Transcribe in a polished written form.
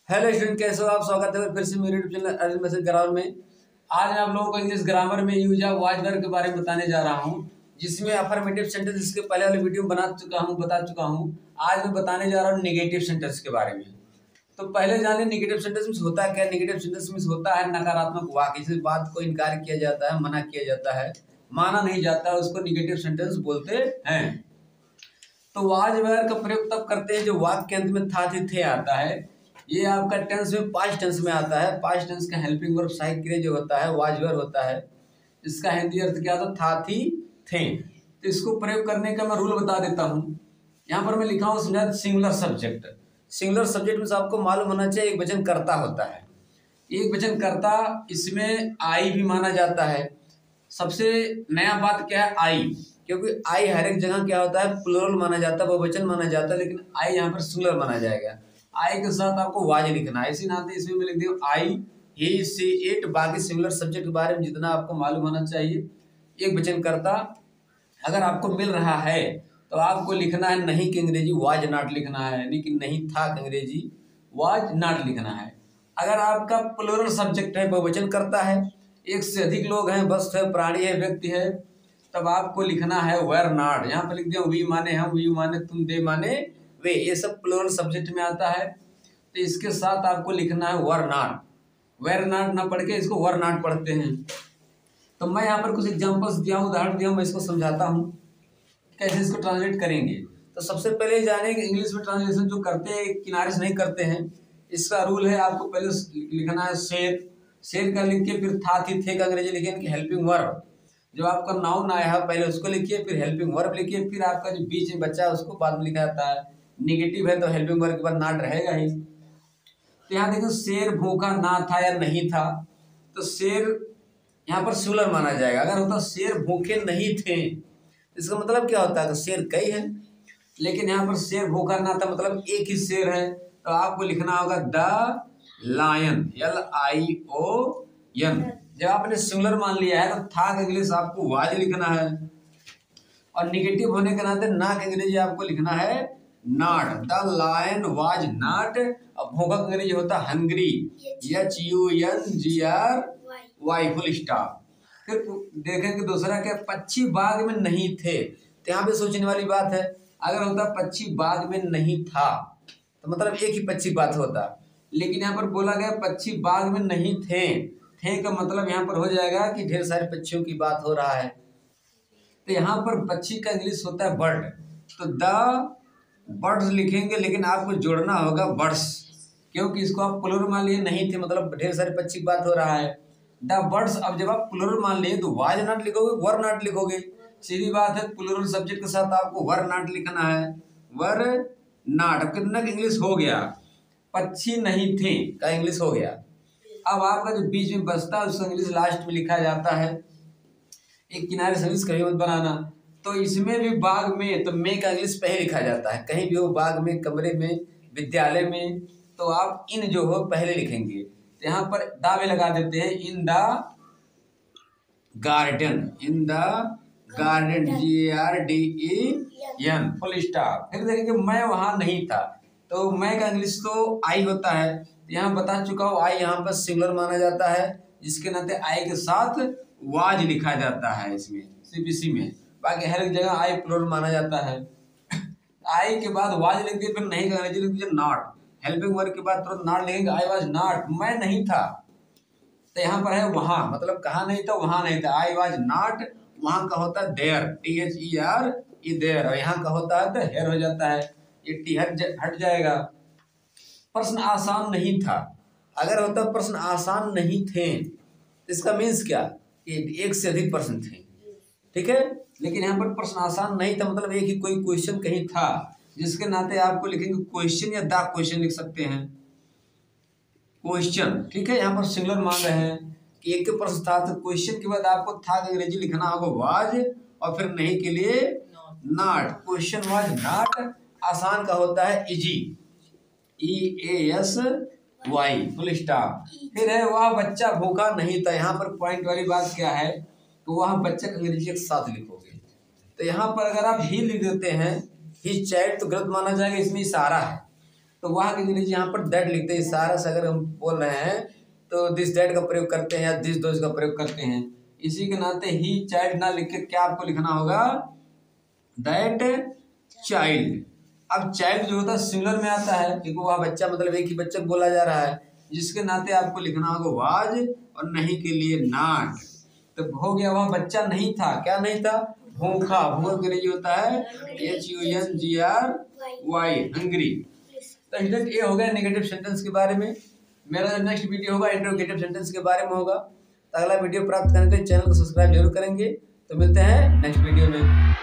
Hello student, कैसे हो आप? स्वागत है फिर से मेरे YouTube channel Arjun message grammar में। आज मैं आप लोगों को इंग्लिश ग्रामर में यूज या वाज वर्ब के बारे में बताने जा रहा हूं, जिसमें अफर्मेटिव सेंटेंस इसके पहले वाले वीडियो में बता चुका हूं। आज मैं बताने जा रहा हूं नेगेटिव सेंटेंस के बारे में। तो पहले जाने नेगेटिव सेंटेंस मीन्स होता है क्या। नेगेटिव सेंटेंस मीन्स होता है नकारात्मक वाक्य, जिस बात को इनकार किया जाता है, मना किया जाता है, माना नहीं जाता, उसको नेगेटिव सेंटेंस बोलते हैं। तो वाज वर्ब का प्रयोग तब करते हैं जो वाक्य के अंत में था थी थे आता है। ये आपका टेंस में पास्ट टेंस में आता है। पास्ट टेंस का हेल्पिंग वर्ब सहायक क्रिया जो होता है वाज वर्ब होता है। इसका हिंदी अर्थ क्या होता था थी थे। तो इसको प्रयोग करने का मैं रूल बता देता हूँ। यहाँ पर मैं लिखा हूँ समझा सिंगुलर सब्जेक्ट। सिंगुलर सब्जेक्ट में आपको मालूम होना चाहिए एक वचन कर्ता होता है। एक वचन कर्ता, इसमें आई भी माना जाता है। सबसे नया बात क्या है? आई, क्योंकि आई हर एक जगह क्या होता है प्लूरल माना जाता है, बहुवचन माना जाता है, लेकिन आई यहाँ पर सिंगुलर माना जाएगा। आई के साथ आपको वाज लिखना है, इसी नाते इसमें मैं लिख दूं आई ही सी इट। बाकी सिंगुलर सब्जेक्ट के बारे में जितना आपको मालूम होना चाहिए। एक वचन कर्ता अगर आपको मिल रहा है तो आपको लिखना है नहीं की अंग्रेजी वाज नॉट लिखना है, यानी कि नहीं था की अंग्रेजी वाज नॉट लिखना है। अगर आपका प्लूरल सब्जेक्ट है, बहुवचन करता है, एक से अधिक लोग हैं, वस्तु है, प्राणी है, व्यक्ति है, तब आपको लिखना है वेर नॉट। यहाँ पर लिख दिया वी माने हम, वी माने तुम, दे माने वे, ये सब प्लूरल सब्जेक्ट में आता है। तो इसके साथ आपको लिखना है वर नॉट। वेर नॉट ना पढ़ के इसको वर नॉट पढ़ते हैं। तो मैं यहाँ पर कुछ एग्जांपल्स दिया हूँ, उदाहरण दिया हूँ, मैं इसको समझाता हूँ कैसे इसको ट्रांसलेट करेंगे। तो सबसे पहले जाने कि इंग्लिश में ट्रांसलेशन जो करते हैं किनारे से नहीं करते हैं। इसका रूल है आपको पहले लिखना है शेर। शेर का लिख के फिर था थी थे का अंग्रेजी लिखिए कि हेल्पिंग वर्ब। जब आपका नाउन आया है पहले उसको लिखिए, फिर हेल्पिंग वर्ब लिखिए, फिर आपका जो बीच में बच्चा है उसको बाद में लिखा जाता है। निगेटिव है तो हेल्पिंग वर्ब के बाद नॉट रहेगा ही। तो यहाँ देखो शेर भूखा ना था या नहीं था, तो शेर यहाँ पर सिंगुलर माना जाएगा। अगर होता शेर भूखे नहीं थे, इसका मतलब क्या होता है? तो शेर कई है, लेकिन यहाँ पर शेर भूखा ना था मतलब एक ही शेर है। तो आपको लिखना होगा द लायन, LION। जब आपने सिंगुलर मान लिया है तो था का इंग्लिश आपको वाज लिखना है, और निगेटिव होने के नाते ना का अंग्रेजी आपको लिखना है not. The lion was not. अब भूखा का अंग्रेजी होता है हंग्री, HUNGRY फुल स्टॉप। फिर देखेंगे दूसरा क्या, पक्षी बाग में नहीं थे। तो यहाँ पे सोचने वाली बात है, अगर होता पक्षी बाग में नहीं था तो मतलब एक ही पक्षी बात होता, लेकिन यहाँ पर बोला गया पक्षी बाग में नहीं थे। थे का मतलब यहाँ पर हो जाएगा कि ढेर सारे पक्षियों की बात हो रहा है। तो यहाँ पर पक्षी का इंग्लिश होता है बर्ड। तो द बर्ड्स लिखेंगे, लेकिन आपको जोड़ना होगा बर्ड्स, क्योंकि इसको आप प्लूरल मान लिए नहीं थे मतलब ढेर सारे पक्षी की बात हो रहा है। द बर्ड्स, अब जब आप प्लूरल मान लिए तो वाज नॉट लिखोगे, वर नॉट लिखोगे। सीधी बात है, प्लूरल सब्जेक्ट के साथ आपको वर नॉट लिखना है, वर नॉट। अब कितना इंग्लिश हो गया? पक्षी नहीं थे का इंग्लिश हो गया। अब आपका जो बीच में बचता है उसका इंग्लिश लास्ट में लिखा जाता है। एक किनारे से इंग्लिश कहीं मत बनाना। तो इसमें भी बाग में तो मे का इंग्लिश पहले लिखा जाता है, कहीं भी हो, बाग में, कमरे में, विद्यालय में, तो आप इन जो हो पहले लिखेंगे। तो यहाँ पर दावे लगा देते हैं in the garden, in the garden, GARDEN full stop. फिर देखेंगे मैं वहां नहीं था, तो मैं का इंग्लिश तो आई होता है। यहाँ बता चुका हूँ आई यहाँ पर सिंगुलर माना जाता है, जिसके नाते आई के साथ वाज लिखा जाता है इसमें, सिर्फ इसी में। बाकी हर एक जगह आई प्लूरल माना जाता है। आई के बाद वाज लिख दिए, फिर नहीं का अंग्रेजी लिख दीजिए नॉट। हेल्पिंग वर्ब के बाद तुरंत नॉट लिखेंगे, आई वाज नॉट, मैं नहीं था। तो यहाँ पर है वहां, मतलब कहाँ नहीं था, वहां नहीं था। आई वाज नॉट, वहां का होता है देयर, THERE देयर, और यहाँ का होता है तो हेयर हो जाता है, ये टी हट जाएगा। प्रश्न आसान नहीं था, अगर होता प्रश्न आसान नहीं थे, इसका मीन्स क्या कि एक से अधिक प्रश्न थे, ठीक है। लेकिन यहाँ पर प्रश्न आसान नहीं था मतलब एक ही कोई क्वेश्चन कहीं था, जिसके नाते आपको लिखेंगे क्वेश्चन या द क्वेश्चन लिख सकते हैं, क्वेश्चन, ठीक है। यहाँ पर सिंगुलर मान रहे हैं कि एक प्रश्न था, तो क्वेश्चन के बाद आपको था का अंग्रेजी लिखना होगा वाज, और फिर नहीं के लिए नॉट। Question was not. आसान का होता है इजी, EASY फुल स्टॉप। फिर है वह बच्चा भूखा नहीं था। यहाँ पर पॉइंट वाली बात क्या है, तो वहाँ बच्चे का अंग्रेजी एक साथ लिखोगे। तो यहाँ पर अगर आप ही लिख देते हैं हिज चाइल्ड, तो गलत माना जाएगा, इसमें इशारा है। तो वहाँ की अंग्रेजी यहाँ पर दैट लिखते हैं। सारा से अगर हम बोल रहे हैं तो दिस दैट का प्रयोग करते हैं या दिस दोज का प्रयोग करते हैं। इसी के नाते ही चाइल्ड ना लिख के क्या आपको लिखना होगा, दैट चाइल्ड। अब चाइल्ड जो होता है सिंगुलर में आता है क्योंकि वह बच्चा मतलब एक ही बच्चा बोला जा रहा है, जिसके नाते आपको लिखना होगा वाज और नहीं के लिए नॉट। तो हो गया वह बच्चा नहीं था, क्या नहीं था, भूखा। भूखा के लिए होता है HUNGRY, हंग्री। तो ये हो गया नेगेटिव सेंटेंस के बारे में। मेरा जो नेक्स्ट वीडियो होगा इंटरोगेटिव सेंटेंस के बारे में होगा। तो अगला वीडियो प्राप्त करने के लिए चैनल को सब्सक्राइब जरूर करेंगे। तो मिलते हैं नेक्स्ट वीडियो में।